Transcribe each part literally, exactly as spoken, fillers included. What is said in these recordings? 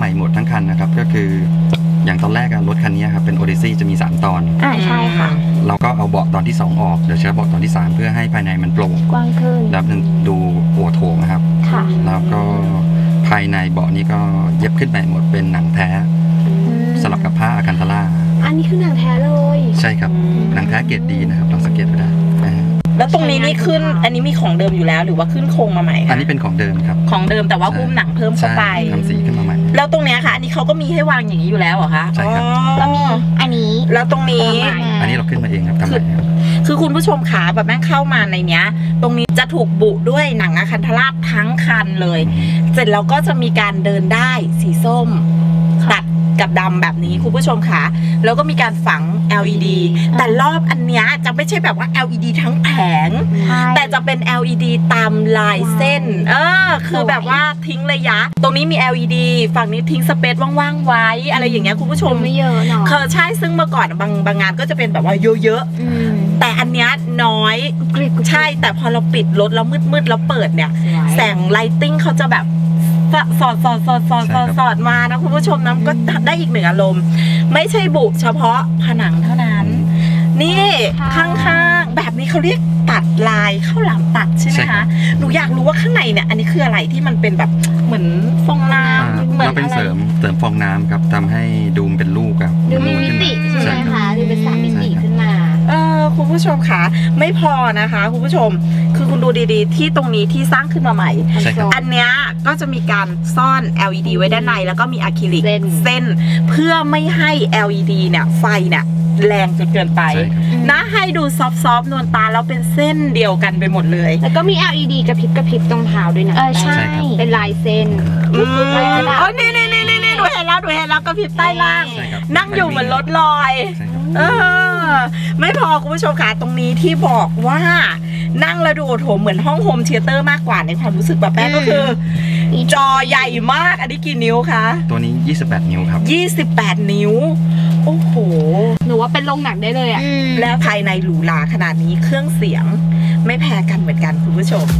หมดทั้งคันนะครับก็คืออย่างตอนแรกรถคันนี้ครับเป็น Odyssey จะมีสามตอนอ่าใช่ค่ะเราก็เอาเบาะตอนที่สองออกเดี๋ยวใช้เบาะตอนที่สามเพื่อให้ภายในมันโปร่งกว้างขึ้นแล้วดูโอโถงนะครับค่ะแล้วก็ภายในเบาะนี้ก็เย็บขึ้นใหม่หมดเป็นหนังแท้สลับกับผ้าอาคันทาร่าอันนี้คือหนังแท้เลยใช่ครับหนังแท้เกรดดีนะครับลองสังเกตดูได้แล้วตรงนี้นี่ขึ้นอันนี้มีของเดิมอยู่แล้วหรือว่าขึ้นโครงมาใหม่คะอันนี้เป็นของเดิมครับของเดิมแต่ว่าหุ้มหนังเพิ่มเข้าไปทำสีขึ้นมาใหม่แล้วตรงนี้ค่ะอันนี้เขาก็มีให้วางอย่างนี้อยู่แล้วเหรอคะใช่ครับแล้วมีอันนี้แล้วตรงนี้อันนี้เราขึ้นมาเองครับทำใหม่ครับคือคุณผู้ชมขาแบบแม่งเข้ามาในเนี้ยตรงนี้จะถูกบุด้วยหนังอะคันทาร่าทั้งคันเลยเสร็จแล้วก็จะมีการเดินได้สีส้มตัดกับดำแบบนี้คุณผู้ชมค่ะแล้วก็มีการฝัง แอล อี ดี แต่รอบอันเนี้ยจะไม่ใช่แบบว่า แอล อี ดี ทั้งแผงแต่จะเป็น แอล อี ดี ตามลายเส้นเออคือแบบว่าทิ้งระยะตรงนี้มี แอล อี ดี ฝั่งนี้ทิ้งสเปซว่างๆไว้อะไรอย่างเงี้ยคุณผู้ชมไม่เยอะเนาะคือใช่ซึ่งเมื่อก่อนบางบางงานก็จะเป็นแบบว่าเยอะๆแต่อันเนี้ยน้อยใช่แต่พอเราปิดรถแล้วมืดๆแล้วเปิดเนี่ยแสงไลติ้งเขาจะแบบสอดสอดสอดสอดสอดสอดมานะคุณผู้ชมนะก็ได้อีกหนึ่งอารมณ์ไม่ใช่บุเฉพาะผนังเท่านั้นนี่ข้างๆแบบนี้เขาเรียกตัดลายข้าวหลามตัดใช่ไหมคะหนูอยากรู้ว่าข้างในเนี่ยอันนี้คืออะไรที่มันเป็นแบบเหมือนฟองน้ำเหมือนเราเป็นเสริมเสริมฟองน้ำครับทำให้ดูเป็นลูกครับดูมีมิติใช่ไหมคะดูเป็นสามมิติขึ้นมาเออคุณผู้ชมคะไม่พอนะคะคุณผู้ชมคือคุณดูดีๆที่ตรงนี้ที่สร้างขึ้นมาใหม่อันเนี้ยก็จะมีการซ่อน แอล อี ดี ไว้ด้านในแล้วก็มีอะคริลิกเส้นเพื่อไม่ให้ แอล อี ดี เนี่ยไฟเนี่ยแรงจนเกินไปนะให้ดูซอฟๆนวลตาแล้วเป็นเส้นเดียวกันไปหมดเลยแล้วก็มี แอล อี ดี กระพริบกระพริบตรงเท้าด้วยนะเออใช่เป็นลายเส้นอ๋อนี่นี่นี่นี่ดูเห็นแล้วดูเห็นแล้วกระพริบใต้ล่างนั่งอยู่เหมือนรถลอยเออไม่พอคุณผู้ชมค่ะตรงนี้ที่บอกว่านั่งแล้วดูโถเหมือนห้องโฮมเธียเตอร์มากกว่าในความรู้สึกแบบแม่ก็คือจอใหญ่มากอันนี้กี่นิ้วคะตัวนี้ยี่สิบแปดนิ้วครับยี่สิบแปดนิ้วโอ้โหหนูว่าเป็นโรงหนังได้เลยอ่ะแล้วภายในหรูหราขนาดนี้เครื่องเสียงไม่แพ้กันเหมือนกันคุณผู้ชม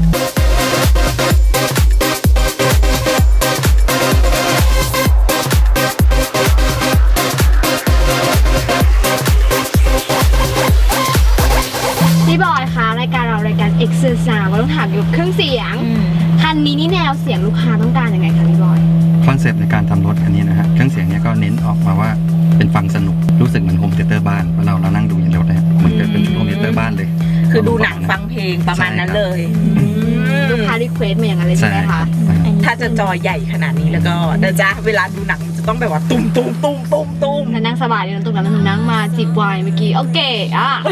พี่บอยคะรายการเรารายการ เอ็กซ์ สาม เราต้องถามเกี่ยวกับเครื่องเสียงคันนี้นี่แนวเสียงลูกค้าต้องการยังไงคะพี่บอยคอนเซปต์ในการทำรถคันนี้นะฮะเครื่องเสียงเนี้ยก็เน้นออกมาว่าเป็นฟังสนุกรู้สึกเหมือนโฮมเธียเตอร์บ้านเพราะเราเรานั่งดูอย่างรถนะเหมือนเกิดเป็นโฮมเธียเตอร์บ้านเลยคือดูหนังฟังเพลงประมาณนั้นเลยลูกค้ารีเควสต์มาอย่างนั้นเลยใช่ไหมคะถ้าจะจอใหญ่ขนาดนี้แล้วก็เดี๋ยวจะเวลาดูหนังจะต้องแบบว่าตุ้มตุ้มตุ้มตุ้มตุ้มนั่งสบายเลยนะตรงนั้นนั่งมาจิบไวน์เมื่อกี้โอเคอ่ะ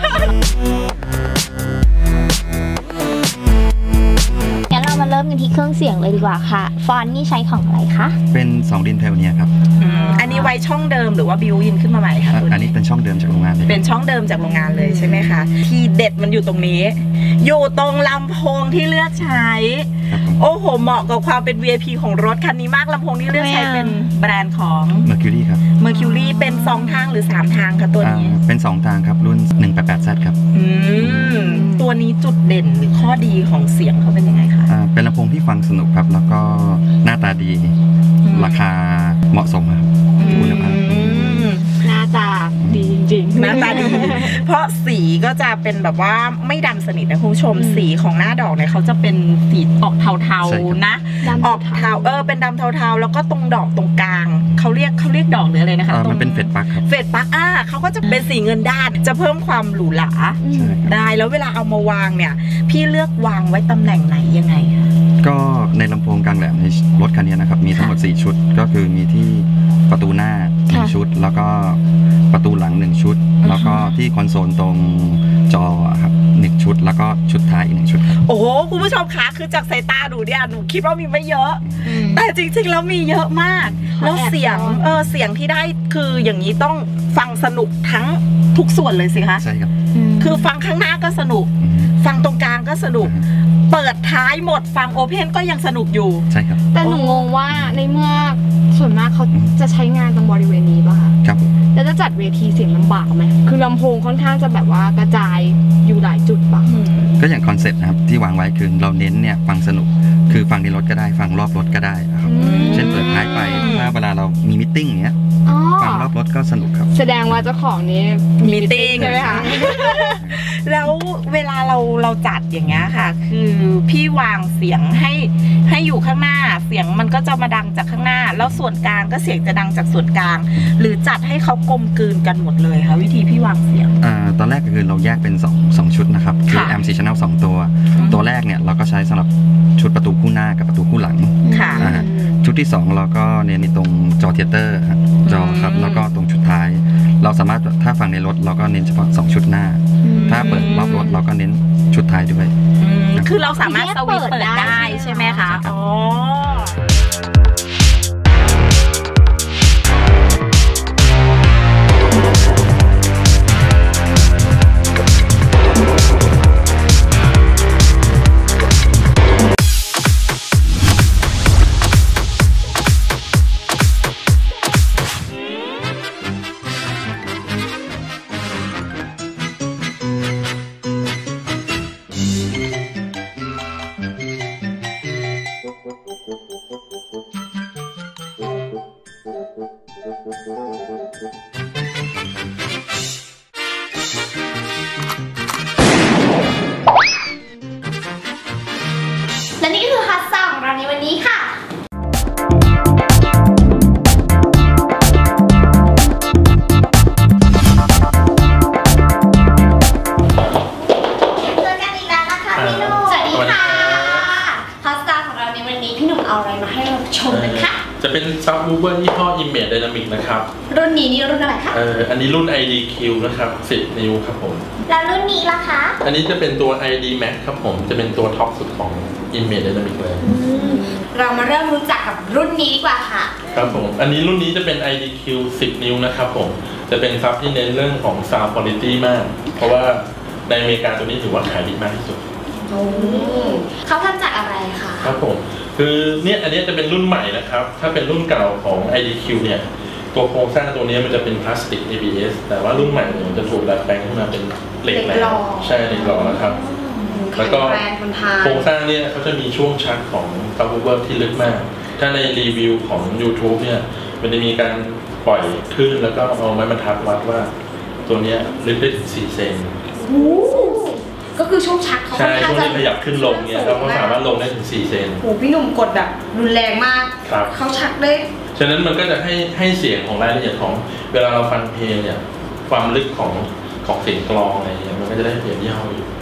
งั้นเรามาเริ่มกันที่เครื่องเสียงเลยดีกว่าค่ะฟอนต์นี่ใช้ของอะไรคะเป็นสองดินเพลเนียครับอันนี้ไว้ช่องเดิมหรือว่าบิวอินขึ้นมาใหม่คะอันนี้เป็นช่องเดิมจากโรงงานเลยเป็นช่องเดิมจากโรงงานเลยใช่ไหมคะที่เด็ดมันอยู่ตรงนี้อยู่ตรงลำโพงที่เลือกใช้โอ้โหเหมาะกับความเป็น วี ไอ พี ของรถคันนี้มากลำโพงที่เลือกใช้เป็นแบรนด์ของ Mercury ครับ Mercury เป็นสองทางหรือสามทางคะตัวนี้เป็นสองทางครับรุ่นหนึ่งแปดแปด แซด ครับอืมตัวนี้จุดเด่นหรือข้อดีของเสียงเขาเป็นยังไงคะเป็นลำโพงที่ฟังสนุกครับแล้วก็หน้าตาดีราคาเหมาะสมครับคุณภาพหน้าตาดีจริงๆหน้าตาดีเพราะสีก็จะเป็นแบบว่าไม่ดำสนิทนะคุณผู้ชมสีของหน้าดอกเนี่ยเขาจะเป็นสีออกเทาๆนะออกเทาเออเป็นดำเทาๆแล้วก็ตรงดอกตรงกลางเขาเรียกเขาเรียกดอกหรืออะไรนะคะมันเป็นเฟดปักครับเฟดปักอ่ะเขาก็จะเป็นสีเงินด้านจะเพิ่มความหรูหราได้แล้วเวลาเอามาวางเนี่ยพี่เลือกวางไว้ตำแหน่งไหนยังไงคะก็ในลำโพงกลางแหลมในรถคันนี้นะครับมีทั้งหมดสี่ชุดก็คือมีที่ประตูหน้าหนึ่งชุดแล้วก็ประตูหลังหนึ่งชุดแล้วก็ที่คอนโซลตรงจอครับหนึ่งชุดแล้วก็ชุดท้ายอีกหนึ่งชุดครับโอ้โหคุณผู้ชมคะคือจากสายตาหนูเนี่ยหนูคิดว่ามีไม่เยอะแต่จริงๆแล้วมีเยอะมากแล้วเสียงเออเสียงที่ได้คืออย่างนี้ต้องฟังสนุกทั้งทุกส่วนเลยสิคะใช่ครับคือฟังข้างหน้าก็สนุกฟังตรงกลางก็สนุกเปิดท้ายหมดฟังโอเพนก็ยังสนุกอยู่ใช่ครับแต่หนูงงว่าในเมื่อส่วนมากเขาจะใช้งานตรงบริเวณนี้ป่ะคะครับแล้วจะจัดเวทีเสียงลำบากไหมคือลำโพงค่อนข้างจะแบบว่ากระจายอยู่หลายจุดป่ะก็อย่างคอนเซ็ปต์นะครับที่วางไว้คือเราเน้นเนี่ยฟังสนุกคือฟังในรถก็ได้ฟังรอบรถก็ได้ครับเช่นเปิดท้ายไปถ้าบลาเรามีมิทติ้งอย่างเงี้ยอ๋อฟังรอบรถก็สนุกครับแสดงว่าเจ้าของนี้มีติ้งใช่ไหมคะแล้วเวลาเราเราจัดอย่างเงี้ยค่ะ คือพี่วางเสียงให้ให้อยู่ข้างหน้าเสียงมันก็จะมาดังจากข้างหน้า แล้วส่วนกลางก็เสียงจะดังจากส่วนกลาง หรือจัดให้เขากลมกลืนกันหมดเลยค่ะวิธีพี่วางเสียงอ่าตอนแรกก็คือเราแยกเป็น2 2ชุดนะครับคือค่ะแอมป์สี่ Channel สองตัว ตัวแรกเนี่ยเราก็ใช้สำหรับชุดประตูคู่หน้ากับประตูคู่หลังค่ะอ่าชุดที่สองเราก็เน้นในตรงจอเทเตอร์ฮะจอครับอืมแล้วก็ตรงชุดท้าย เราสามารถถ้าฟังในรถเราก็เน้นเฉพาะสองชุดหน้า ถ้าเปิดรอบรถเราก็เน้นชุดท้ายด้วยอืมคือเราสามารถสวิตช์เปิดได้ใช่ไหมคะ อ๋อและนี่ก็คือคัสซ่าของเราในวันนี้ค่ะเจอกันอีกแล้วนะคะพี่หนุ่มสวัสดีค่ะคัสซ่าของเราในวันนี้พี่หนุ่มเอาอะไรมาให้เราชมกันคะจะเป็นซับวูเวอร์ยี่ห้อ Image Dynamic นะครับรุ่นนี้นี่รุ่นอะไรคะเอ่ออันนี้รุ่น ไอ ดี คิว นะครับสิบนิ้วครับผมแล้วรุ่นนี้ล่ะคะอันนี้จะเป็นตัว ไอ ดี Max ครับผม จะเป็นตัวท็อปสุดของ Image Dynamic เลยเรามาเริ่มรู้จักกับรุ่นนี้ดีกว่าค่ะครับผม อันนี้รุ่นนี้จะเป็น ไอ ดี คิว สิบนิ้วนะครับผม จะเป็นซับที่เน้นเรื่องของ Sound Quality มาก เพราะว่าในอเมริกาตัวนี้ถือว่าขายดีมากที่สุดเขาทำจากอะไรคะครับผม คือเนี่ยอันนี้จะเป็นรุ่นใหม่นะครับ ถ้าเป็นรุ่นเก่าของ ไอ ดี คิว เนี่ย ตัวโครงสร้างตัวนี้มันจะเป็นพลาสติก เอ บี เอส แต่ว่ารุ่นใหม่เนี่ยมันจะถูกดัดแปลงขึ้นมาเป็นเหล็กแหลมใช่เหล็กหล่อนะครับ แล้วก็แบรนด์คนไทยโครงสร้างเนี่ยเขาจะมีช่วงชักของซับวูเวอร์ที่ลึกมาก ถ้าในรีวิวของ YouTube เนี่ยมันจะมีการปล่อยคลื่นแล้วก็เอาไม้บรรทัดวัดว่าตัวเนี้ยลึกได้ถึงสี่เซนก็คือช่วงชักเขาใช่ค่อนช่วข้าง งจะที่ขยับขึ้นลงเนี่ยเขาก็สามารถลงได้ถึงสี่เซนโอ้พี่หนุ่มกดแบบรุนแรงมากครับเขาชักได้ฉะนั้นมันก็จะให้ให้เสียงของรายละเอียดของเวลาเราฟังเพลงเนี่ยความลึกของของเสียงกลองอะไรอย่างเงี้ยมันก็จะได้เปรียบยี่ห้ออยู่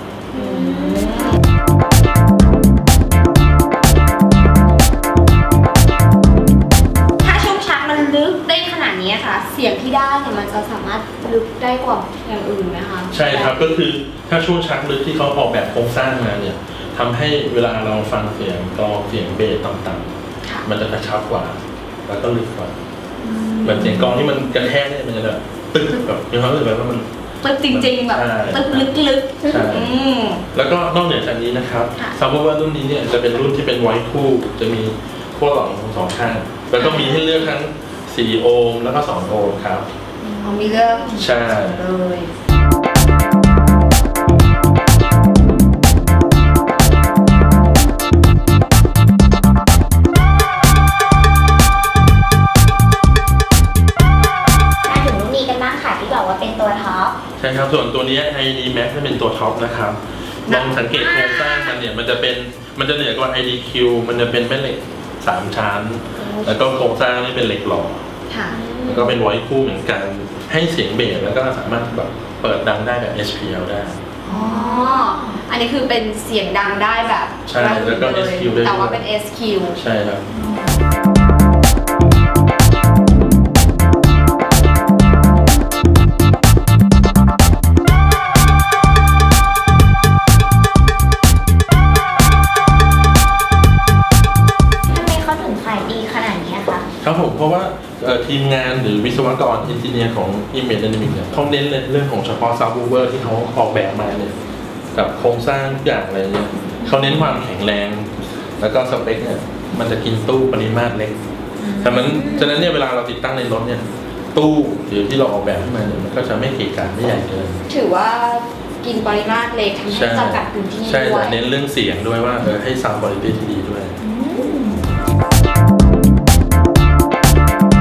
ถ้าช่วงชักมันลึกได้ขนาดนี้ค่ะ เสียงที่ได้เนี่ยมันจะสามารถลึกได้กว่าอย่างอื่นไหมคะใช่ครับก็คือถ้าช่วงชักลึกที่เขาออกแบบโครงสร้างมาเนี่ยทำให้เวลาเราฟังเสียงกลองเสียงเบสต่างค่ะๆมันจะกระชับกว่าแล้วก็ลึกกว่าเหมือนเสียงกลองที่มันกระแทกเนี่ยมันจะแบบตึ๊กแบบมีความรู้สึกแบบว่ามันตึกจริงๆแบบใช่ตึกลึกใช่ๆอืมแล้วก็นอกเหนือจากนี้นะครับค่ะซับวูเวอร์รุ่นนี้เนี่ยจะเป็นรุ่นที่เป็นไวท์คู่จะมีขั้วหลังทั้งสองข้างแล้วก็มีให้เลือกทั้งสี่โอห์มแล้วก็สองโอห์มครับเอามีเรื่องใช่เลยมาถึงรุ่นนี้กันบ้างค่ะที่บอกว่าเป็นตัวท็อปใช่ครับส่วนตัวนี้ ไอ ดี Max จะเป็นตัวท็อปนะครับลองสังเกตโครงสร้างมันเนี่ยมันจะเป็นมันจะเหนือกว่า ไอ ดี คิว มันจะเป็นแม่เหล็กสามชั้น แล้วก็โครงสร้างนี่เป็นเหล็กหล่อค่ะแล้วก็เป็นไวท์คู่เหมือนกันให้เสียงเบสแล้วก็สามารถแบบเปิดดังได้แบบ เอช พี แอล ได้อ๋อ อันนี้คือเป็นเสียงดังได้แบบใช่แล้วก็เยเอส คิว ได้ด้วยแต่ว่าเป็น เอส คิวใช่ครับทำไมเขาถึงขายดีขนาดนี้คะครับผมเพราะว่าเอ่อทีมงานหรือวิศวกรอินจิเนียร์ของ Image Dynamic เนี่ยเขาเน้นเรื่องของเฉพาะซับวูเวอร์ที่เขาออกแบบมาเนี่ยกับโครงสร้างทุกอย่างอะไรเนี่ยเขาเน้นความแข็งแรง แล้วก็สเปคเนี่ยมันจะกินตู้ปริมาตรเล็กแต่มันฉะนั้นเนี่ยเวลาเราติดตั้งในรถเนี่ยตู้หรือที่เราออกแบบขึ้นมาเนี่ยมันก็จะไม่เกะกะไม่ใหญ่เกินถือว่ากินปริมาตรเล็กทำให้จำกัดพื้นที่ใช่ด้วแต่ยเน้นเรื่องเสียงด้วยว่าเออให้ซาวด์คุณภาพที่ดีด้วย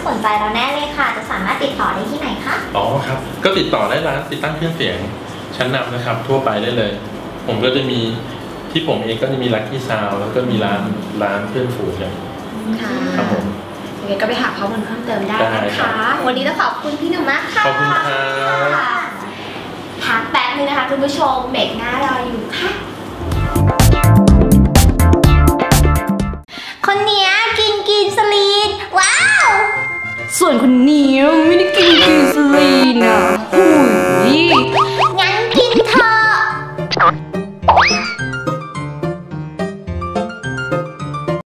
สนใจเราแน่เลยค่ะ จะสามารถติดต่อได้ที่ไหนคะอ๋อครับ ก็ติดต่อได้ร้านติดตั้งเครื่องเสียงชั้นนำนะครับ ทั่วไปได้เลย ผมก็จะมีที่ผมเองก็จะมี Lucky Sound แล้วก็มีร้านร้านเพื่อนฝูงเนี่ยค่ะครับผมยังไงก็ไปหาข้อมูลเพิ่มเติมได้ได้นะครัคะบวันนี้ต้องขอบคุณพี่หนุ่มมากค่ะขอบคุณครับพักแป๊บนึงนะคะคุณผู้ชมเบรกหน้ารออยู่ค่ะคนเนี้ยกินกินสลีนว้าวส่วนคนนี้ไม่ได้กินกินสลีนอ่ะโอ้ย